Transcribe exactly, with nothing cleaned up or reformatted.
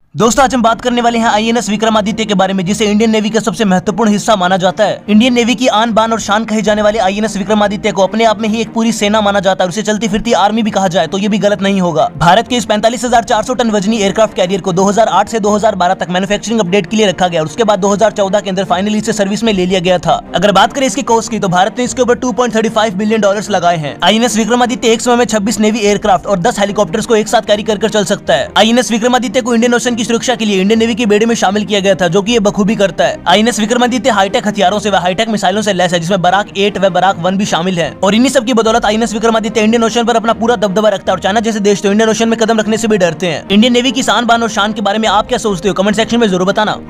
दोस्तों आज हम बात करने वाले हैं आईएनएस विक्रमादित्य के बारे में, जिसे इंडियन नेवी का सबसे महत्वपूर्ण हिस्सा माना जाता है। इंडियन नेवी की आन बान और शान कहे जाने वाले आईएनएस विक्रमादित्य को अपने आप में ही एक पूरी सेना माना जाता है। उसे चलती फिरती आर्मी भी कहा जाए तो ये भी गलत नहीं होगा। भारत के इस पैंतालीस हजार चार सौ टन वजनी एयरक्राफ्ट कैरियर को दो हजार आठ से दो हजार बारह तक मैन्युफैक्चरिंग अपडेट के लिए रखा गया और उसके बाद दो हजार चौदह के अंदर फाइनली इसे सर्विस में ले लिया गया था। अगर बात करें इसकी कॉस्ट की तो भारत ने इसके ऊपर two point three five billion dollars लगाए हैं। आईएनएस विक्रमादित्य एक समय में छब्बीस नेवी एयरक्राफ्ट और दस हेलीकॉप्टर्स को एक साथ कैरी कर चल सकता है। आईएनएस विक्रमादित्य को इंडियन ओशन की सुरक्षा के लिए इंडियन नेवी की बेड़े में शामिल किया गया था, जो कि ये बखूबी करता है। आईएनएस विक्रमादित्य हाईटेक हथियारों से व हाईटेक मिसाइलों से लैस है, जिसमें बराक एट व बराक वन भी शामिल है। और इन्हीं सब की बदौलत आईएनएस विक्रमादित्य इंडियन ओशन पर अपना पूरा दबदबा रखता है और चाइना जैसे देश तो इंडियन ओशन में कदम रखने से भी डरते हैं। इंडियन नेवी की शान बान और शान के बारे में आप क्या सोचते हो, कमेंट सेक्शन में जरूर बताना।